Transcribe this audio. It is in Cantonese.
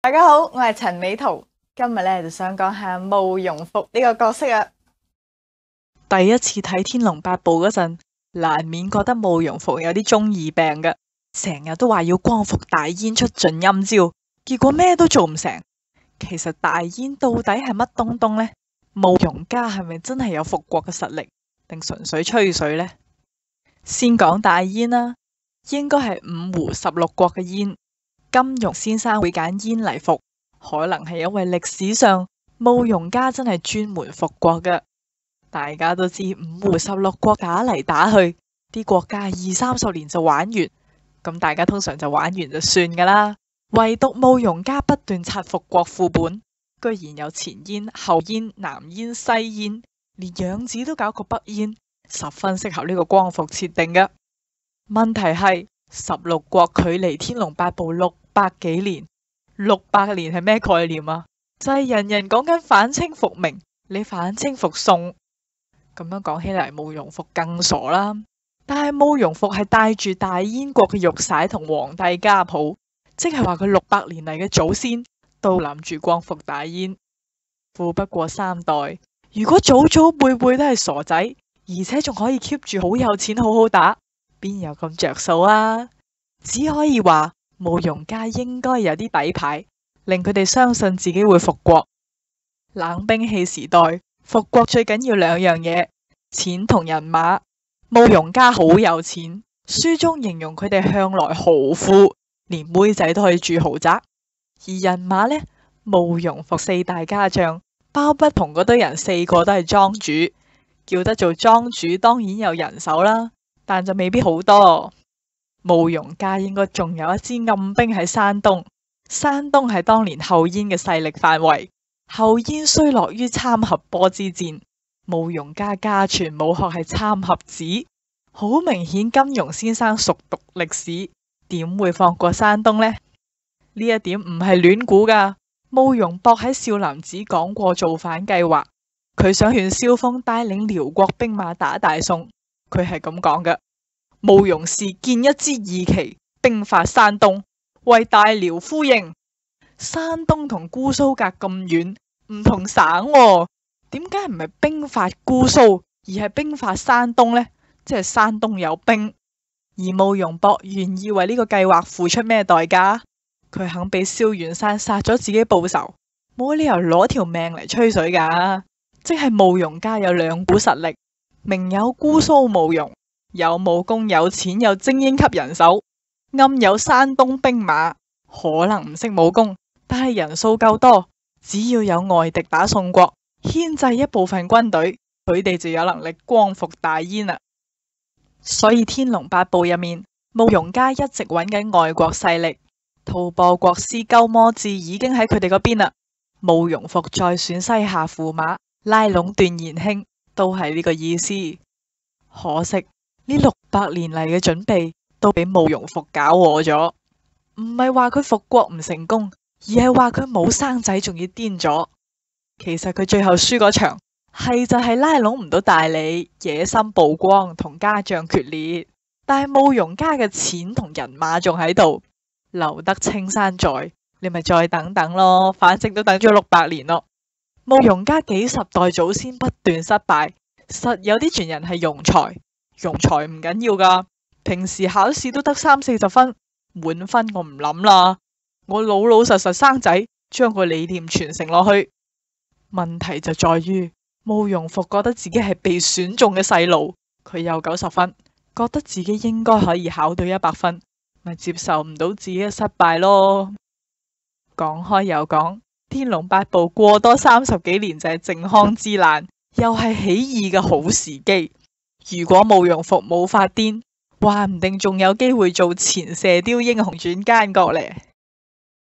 大家好，我係陳美圖，今日咧就想講下慕容復呢個角色啊。第一次睇《天龍八部》嗰陣，難免覺得慕容復有啲中二病嘅，成日都話要光復大燕出盡陰招，結果咩都做唔成。其實大燕到底係乜東東呢？慕容家係咪真係有復國嘅實力，定純粹吹水呢？先講大燕啦，應該係五胡十六國嘅燕。金庸先生會揀燕嚟復，可能係因為歷史上慕容家真係專門復國嘅。大家都知五胡十六國打嚟打去，啲國家20-30年就玩完，咁大家通常就玩完就算噶啦。唯獨慕容家不斷刷復國副本，居然有前燕、後燕、南燕、西燕，連養子都搞個北燕，十分適合呢個光復設定嘅。問題係16國距離天龍八部600幾年，600年係咩概念啊？就係人人講緊反清復明，你反清復宋，咁樣講起嚟慕容復更傻啦。但係慕容復係帶住大燕國嘅玉璽同皇帝家譜，即係話佢600年嚟嘅祖先都諗住光復大燕。富不過3代，如果祖祖輩輩都係傻仔，而且仲可以 keep 住好有錢好好打，邊有咁着數啊？只可以話慕容家應該有啲底牌，令佢哋相信自己會復國。冷兵器時代，復國最緊要2樣嘢，錢同人馬。慕容家好有錢，書中形容佢哋向來豪富，連妹仔都可以住豪宅。而人馬呢，慕容復4大家將，包不同嗰堆人4個都係莊主，叫得做莊主當然有人手啦，但就未必好多。慕容家應該仲有一支暗兵喺山東，山東係當年後燕嘅勢力範圍。後燕衰落於參合坡之戰，慕容家家傳武學係參合子，好明顯金庸先生熟讀歷史，點會放過山東呢？呢一點唔係亂估噶。慕容博喺少林寺講過造反計劃，佢想勸蕭峰帶領遼國兵馬打大宋，佢係咁講嘅：慕容氏見一支義旗，兵發山東，為大遼呼應。山東同姑蘇隔咁遠，唔同省喎，點解唔係兵發姑蘇，而係兵發山東呢？即係山東有兵。而慕容博願意為呢個計劃付出咩代價？佢肯俾蕭遠山殺咗自己報仇，冇理由攞條命嚟吹水噶。即係慕容家有2股實力，明有姑蘇慕容，有武功有錢有精英級人手，暗有山東兵馬，可能唔識武功，但係人數夠多，只要有外敵打宋國，牽制一部分軍隊，佢哋就有能力光復大燕啦。所以《天龍八部》入面，慕容家一直揾緊外國勢力，吐蕃國師鳩摩智已經喺佢哋嗰邊啦。慕容復再選西夏駙馬，拉攏段延慶，都係呢個意思。可惜呢600年嚟嘅準備都俾慕容復搞禍咗。唔係話佢復國唔成功，而係話佢冇生仔，仲要癲咗。其實佢最後輸嗰場係就係拉攏唔到大理，野心曝光，同家將決裂。但係慕容家嘅錢同人馬仲喺度，留得青山在，你咪再等等咯，反正都等咗600年咯。慕容家幾十代祖先不斷失敗，實有啲傳人係庸才，庸才唔緊要噶，平時考試都得30-40分，滿分我唔諗啦，我老老實實生仔，將個理念傳承落去。問題就在於慕容復覺得自己係被選中嘅細路，佢有90分，覺得自己應該可以考到100分，咪接受唔到自己嘅失敗咯。講開又講，天龍八部過多30幾年就係靖康之難，又係起義嘅好時機。如果慕容復冇發癲，話唔定仲有機會做前射雕英雄傳奸角咧。